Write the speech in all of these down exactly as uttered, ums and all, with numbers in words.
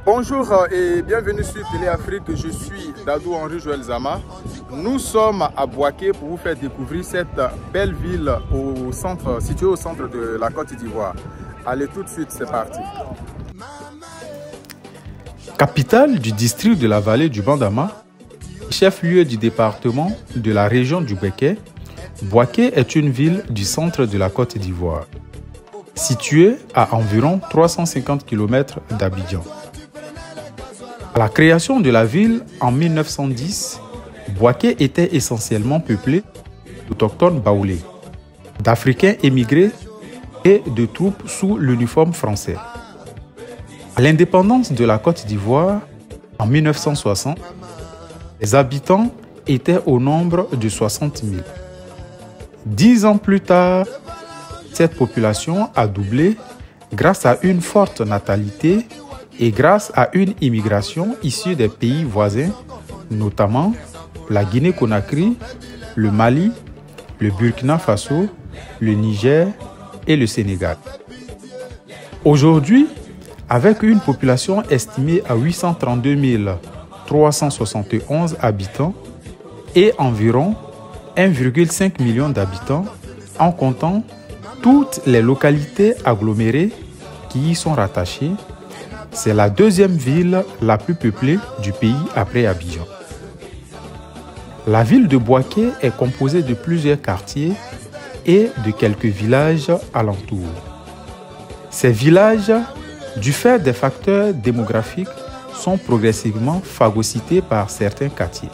Bonjour et bienvenue sur Télé Afrique, je suis Dadou Henri Joël Zama. Nous sommes à Bouaké pour vous faire découvrir cette belle ville au centre, située au centre de la Côte d'Ivoire. Allez tout de suite, c'est parti. Capitale du district de la vallée du Bandama, chef-lieu du département de la région du Béké, Bouaké est une ville du centre de la Côte d'Ivoire, située à environ trois cent cinquante kilomètres d'Abidjan. À la création de la ville en mille neuf cent dix, Bouaké était essentiellement peuplé d'autochtones baoulés, d'Africains émigrés et de troupes sous l'uniforme français. À l'indépendance de la Côte d'Ivoire, en mille neuf cent soixante, les habitants étaient au nombre de soixante mille. Dix ans plus tard, cette population a doublé grâce à une forte natalité et grâce à une immigration issue des pays voisins, notamment la Guinée-Conakry, le Mali, le Burkina Faso, le Niger et le Sénégal. Aujourd'hui, avec une population estimée à huit cent trente-deux mille trois cent soixante et onze habitants et environ un virgule cinq million d'habitants, en comptant toutes les localités agglomérées qui y sont rattachées, c'est la deuxième ville la plus peuplée du pays après Abidjan. La ville de Bouaké est composée de plusieurs quartiers et de quelques villages alentours. Ces villages, du fait des facteurs démographiques, sont progressivement phagocytés par certains quartiers.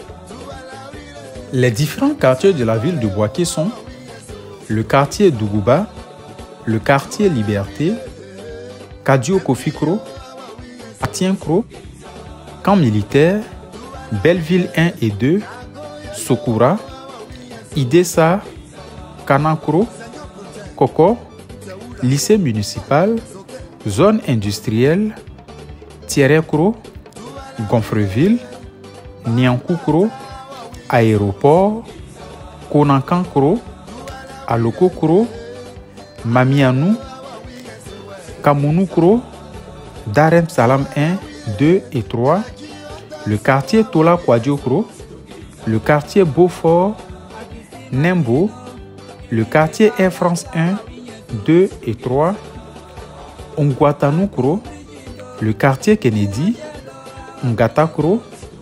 Les différents quartiers de la ville de Bouaké sont le quartier Dougouba, le quartier Liberté, Kadio Kofikro, Atienkro, Camp Militaire, Belleville un et deux, Sokoura, Idessa, Kanankro, Koko, lycée municipal, zone industrielle, Thierekro, Gonfreville, Niankoukro, aéroport, Konankankro, Alokokro, Mamianou, Kamounounkro, Darem Salam un, deux et trois, le quartier Tola Kwadiokro, le quartier Beaufort, Nembo, le quartier Air France un, deux et trois, Ongwatanoukro, le quartier Kennedy, Ngatakro,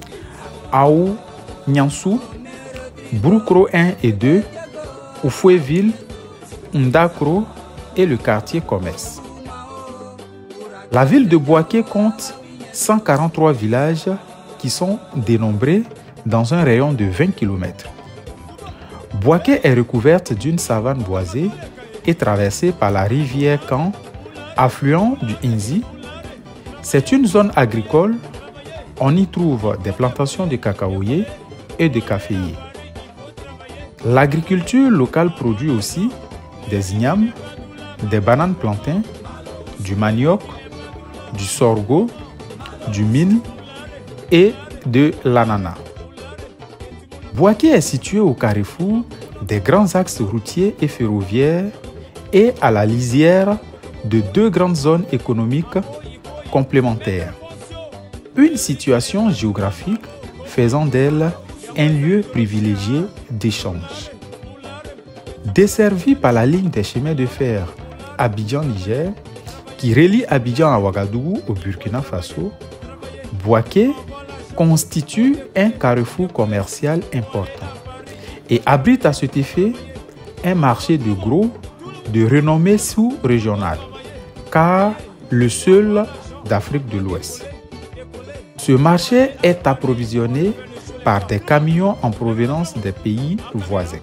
Aou Nyansou, Broukro un et deux, Oufouéville, Ndakro et le quartier Commerce. La ville de Bouaké compte cent quarante-trois villages qui sont dénombrés dans un rayon de vingt kilomètres. Bouaké est recouverte d'une savane boisée et traversée par la rivière Kan, affluent du Inzi. C'est une zone agricole. On y trouve des plantations de cacaoyers et de caféiers. L'agriculture locale produit aussi des ignames, des bananes plantains, du manioc, du sorgho, du mil et de l'ananas. Bouaké est situé au carrefour des grands axes routiers et ferroviaires et à la lisière de deux grandes zones économiques complémentaires. Une situation géographique faisant d'elle un lieu privilégié d'échange. Desservie par la ligne des chemins de fer Abidjan-Niger, qui relie Abidjan à Ouagadougou au Burkina Faso, Bouaké constitue un carrefour commercial important et abrite à cet effet un marché de gros de renommée sous-régionale, car le seul d'Afrique de l'Ouest. Ce marché est approvisionné par des camions en provenance des pays voisins.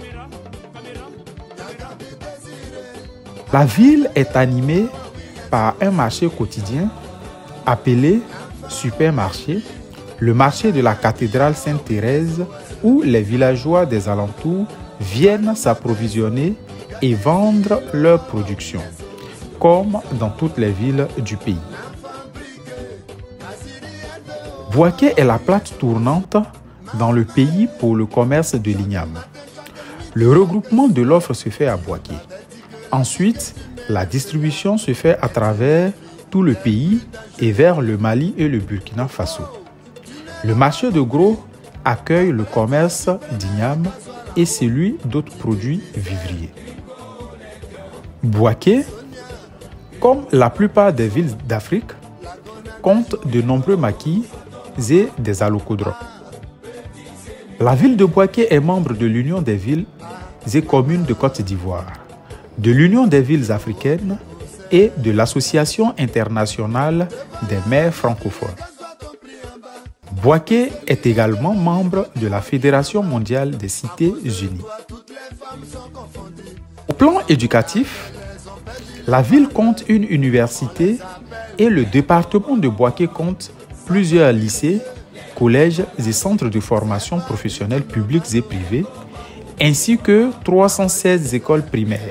La ville est animée par un marché quotidien appelé supermarché, le marché de la cathédrale Sainte-Thérèse, où les villageois des alentours viennent s'approvisionner et vendre leurs productions, comme dans toutes les villes du pays. Bouaké est la plaque tournante dans le pays pour le commerce de l'igname. Le regroupement de l'offre se fait à Bouaké. Ensuite, la distribution se fait à travers tout le pays et vers le Mali et le Burkina Faso. Le marché de gros accueille le commerce d'igname et celui d'autres produits vivriers. Bouaké, comme la plupart des villes d'Afrique, compte de nombreux maquis et des allocodromes. La ville de Bouaké est membre de l'Union des villes et communes de Côte d'Ivoire, de l'Union des villes africaines et de l'Association internationale des maires francophones. Bouaké est également membre de la Fédération mondiale des cités unies. Au plan éducatif, la ville compte une université et le département de Bouaké compte plusieurs lycées, collèges et centres de formation professionnelle publics et privés, ainsi que trois cent seize écoles primaires.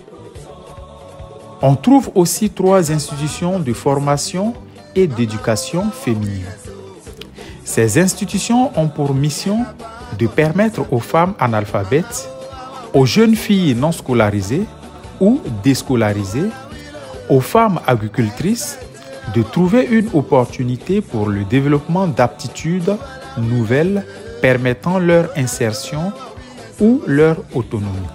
On trouve aussi trois institutions de formation et d'éducation féminine. Ces institutions ont pour mission de permettre aux femmes analphabètes, aux jeunes filles non scolarisées ou déscolarisées, aux femmes agricultrices de trouver une opportunité pour le développement d'aptitudes nouvelles permettant leur insertion ou leur autonomie.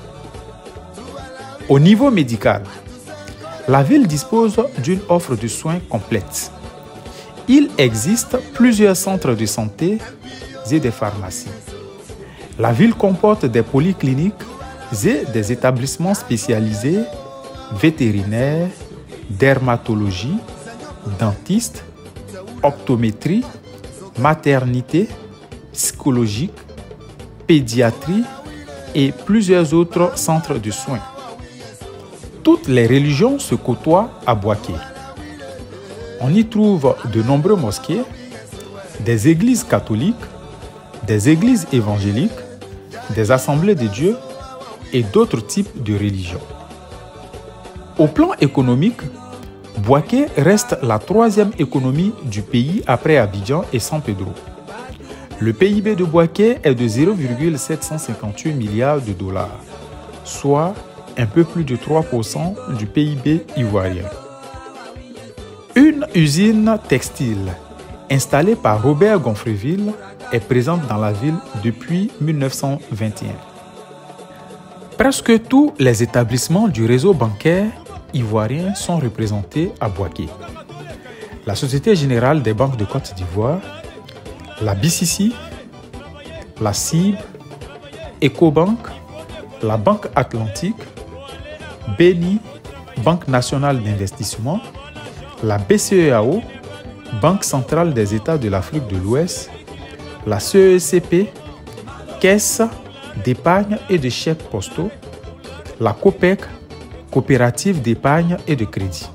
Au niveau médical, la ville dispose d'une offre de soins complète. Il existe plusieurs centres de santé et des pharmacies. La ville comporte des polycliniques et des établissements spécialisés vétérinaires, dermatologie, dentistes, optométrie, maternité, psychologique, pédiatrie et plusieurs autres centres de soins. Toutes les religions se côtoient à Bouaké. On y trouve de nombreux mosquées, des églises catholiques, des églises évangéliques, des assemblées de Dieu et d'autres types de religions. Au plan économique, Bouaké reste la troisième économie du pays après Abidjan et San Pedro. Le P I B de Bouaké est de zéro virgule sept cent cinquante-huit milliards de dollars, soit un peu plus de trois pour cent du P I B ivoirien. Une usine textile installée par Robert Gonfreville est présente dans la ville depuis mille neuf cent vingt et un. Presque tous les établissements du réseau bancaire ivoirien sont représentés à Bouaké. La Société Générale des Banques de Côte d'Ivoire, la B C C, la C I B, Ecobank, la Banque Atlantique, B N I, Banque Nationale d'Investissement, la B C E A O, Banque Centrale des États de l'Afrique de l'Ouest, la C E C P, Caisse d'épargne et de chèques postaux, la COPEC, Coopérative d'épargne et de crédit.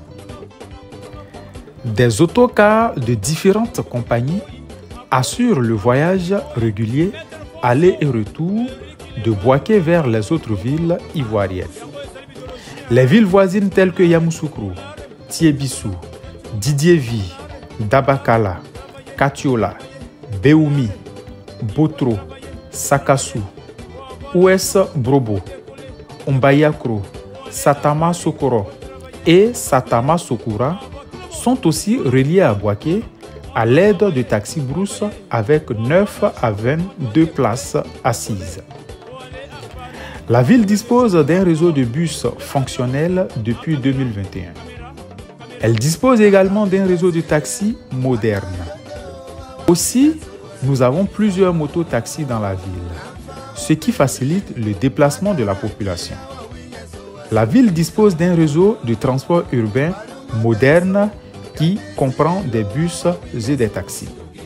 Des autocars de différentes compagnies assurent le voyage régulier aller et retour de Bouaké vers les autres villes ivoiriennes. Les villes voisines telles que Yamoussoukro, Tiébissou, Didiévi, Dabakala, Katiola, Béoumi, Botro, Sakassou, Ouest Brobo, Umbayakro, Satama Sokoro et Satama Sokura sont aussi reliés à Bouaké à l'aide de taxis brousse avec neuf à vingt-deux places assises. La ville dispose d'un réseau de bus fonctionnel depuis deux mille vingt et un. Elle dispose également d'un réseau de taxis moderne. Aussi, nous avons plusieurs mototaxis dans la ville, ce qui facilite le déplacement de la population. La ville dispose d'un réseau de transport urbain moderne qui comprend des bus et des taxis.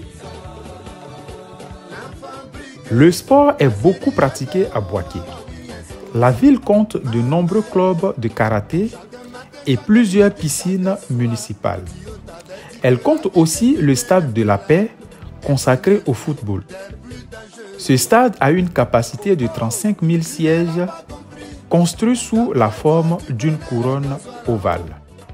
Le sport est beaucoup pratiqué à Bouaké. La ville compte de nombreux clubs de karaté et plusieurs piscines municipales. Elle compte aussi le stade de la Paix consacré au football. Ce stade a une capacité de trente-cinq mille sièges construit sous la forme d'une couronne ovale.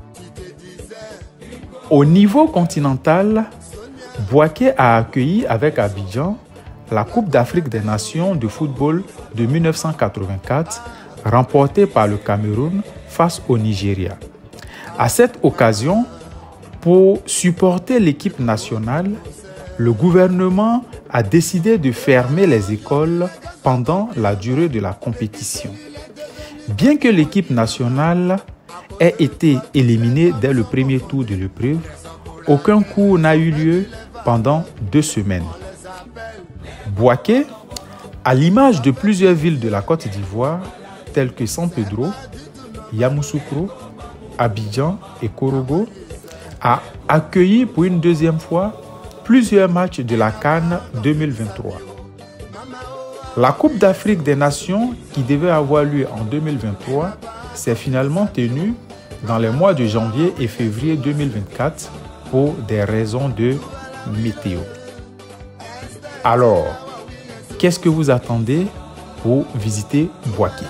Au niveau continental, Bouaké a accueilli avec Abidjan la Coupe d'Afrique des Nations de football de mille neuf cent quatre-vingt-quatre, remportée par le Cameroun face au Nigeria. À cette occasion, pour supporter l'équipe nationale, le gouvernement a décidé de fermer les écoles pendant la durée de la compétition. Bien que l'équipe nationale ait été éliminée dès le premier tour de l'épreuve, aucun cours n'a eu lieu pendant deux semaines. Bouaké, à l'image de plusieurs villes de la Côte d'Ivoire, telles que San Pedro, Yamoussoukro, Abidjan et Korogo, a accueilli pour une deuxième fois plusieurs matchs de la CAN deux mille vingt-trois. La Coupe d'Afrique des Nations, qui devait avoir lieu en deux mille vingt-trois, s'est finalement tenue dans les mois de janvier et février deux mille vingt-quatre pour des raisons de météo. Alors, qu'est-ce que vous attendez pour visiter Bouaké?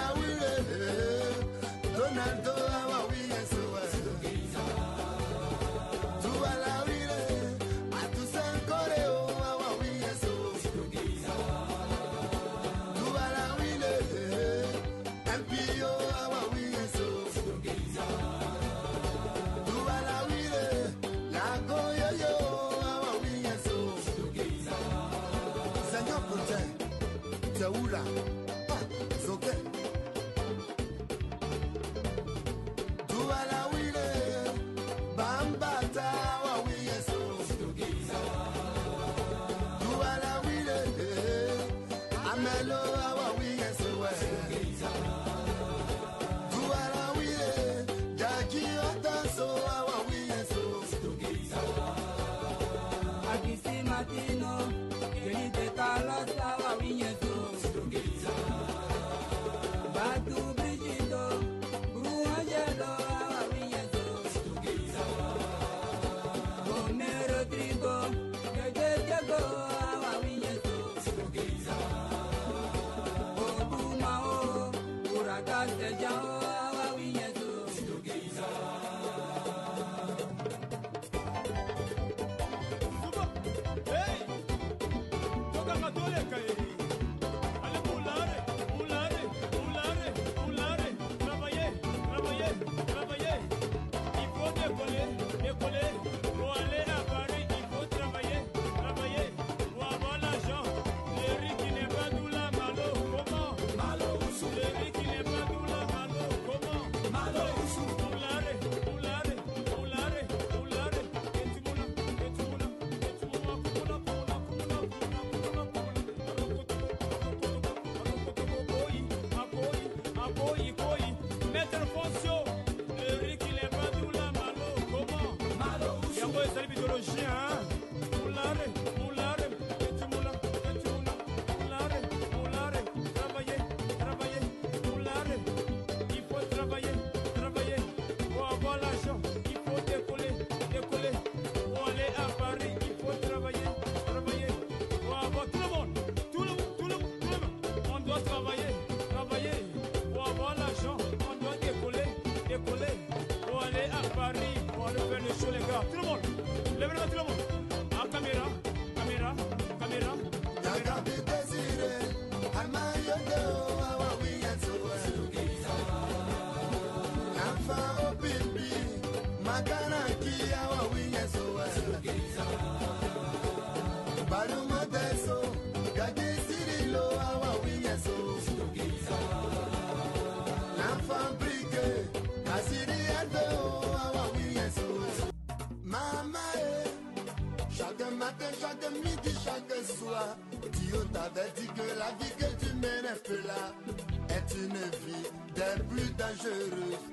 Chaque midi, chaque soir, Dio t'avait dit que la vie que tu mènes un peu là est une vie des plus dangereuses.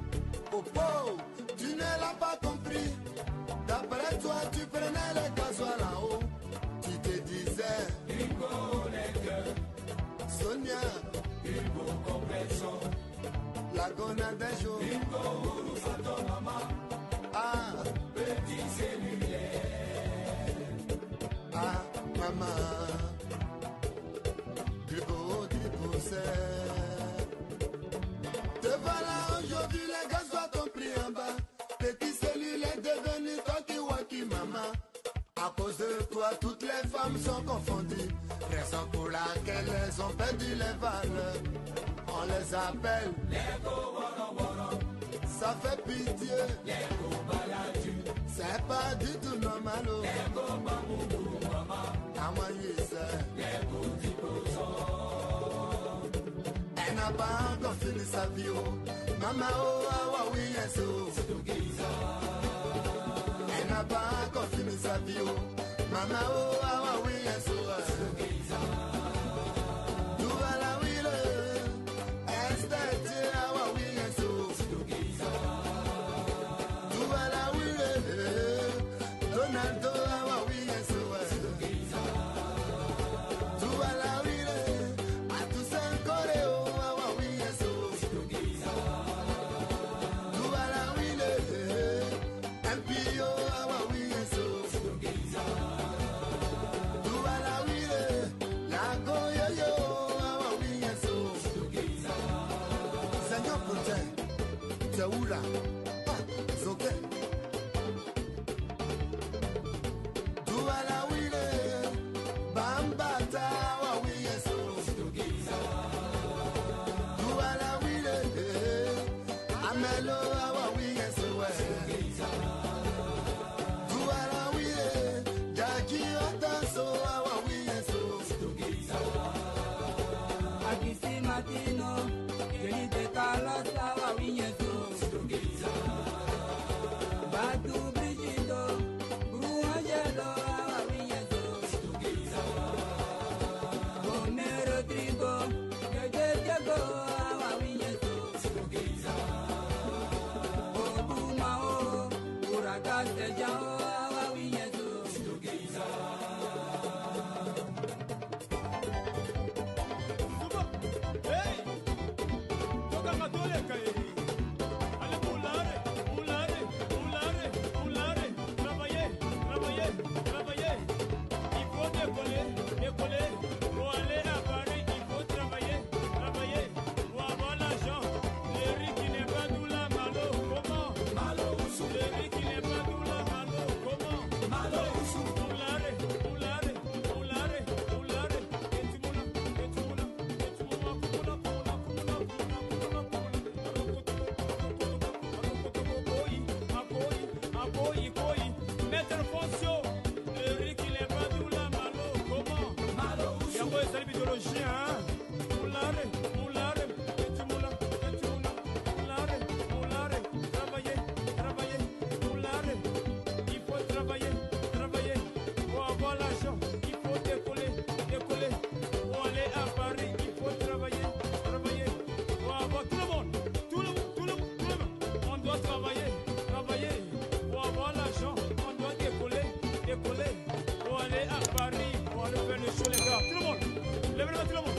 Oh pauvre, tu ne l'as pas compris. D'après toi, tu prenais le gasoil en haut. Tu te disais, Bingo les gueux, Sonia, Bingo complexion, la gona des jours, Bingo Urus à ton maman, ah, petit cellulaire. Ah, maman, du beau, du poussé. Te voilà aujourd'hui, les gars soient ton prix en bas. Petit cellulaire devenu talkie-walkie, maman. À cause de toi, toutes les femmes sont confondues. Raison pour laquelle elles ont perdu les valeurs. On les appelle les go-woro-woro. ça fait pitié. C'est pas du tout normal. À moi, elle n'a pas encore fini sa vie. Maman, oh, ah, ah, oui, yes, oh. Elle n'a pas encore fini sa vie. Maman, oh, ah, ah, oui, yes, oh. Oula, ah, it's okay. Douala wile, bambata wa wiyeso. Douala wile, amelo wa wiyeso. Douala wile, jaki otanso wa wiyeso. Akisi matino, jelite kalosa wa wiyeso. Batu Brigido, Gruangelo, Aviñeso, Homero Trigo, Diego, Aviñeso, Obumao, Uracate, Jao, Aviñeso. Hey! Toca matole, caí. Décoller, pour aller à Paris, il faut travailler, travailler, pour avoir l'argent. Le riz qui n'est pas d'où la malo, comment? Malo, le riz qui n'est pas d'où la malo, comment? Malo, oulare, oulare, oulare, oulare, et tu moula, et tu moula, et tu moula, moula, moula, moula, moula, moula, moula, mettre fonction, le riz qui n'est pas d'où la malo, comment? C'est l'idéologie, hein? Moulare, moulare, et tu moula, et tu moula, moulare, moulare, travailler, travailler, moulare. Il faut travailler, travailler, pour avoir l'argent, il faut décoller, décoller. Pour aller à Paris, il faut travailler, travailler, pour avoir tout le monde, tout le monde, tout le monde, tout le monde. On doit travailler, travailler, pour avoir l'argent, on doit décoller, décoller. Pour aller à Paris, pour aller faire le show, les gars, tout le monde. Levez-le, tout le monde.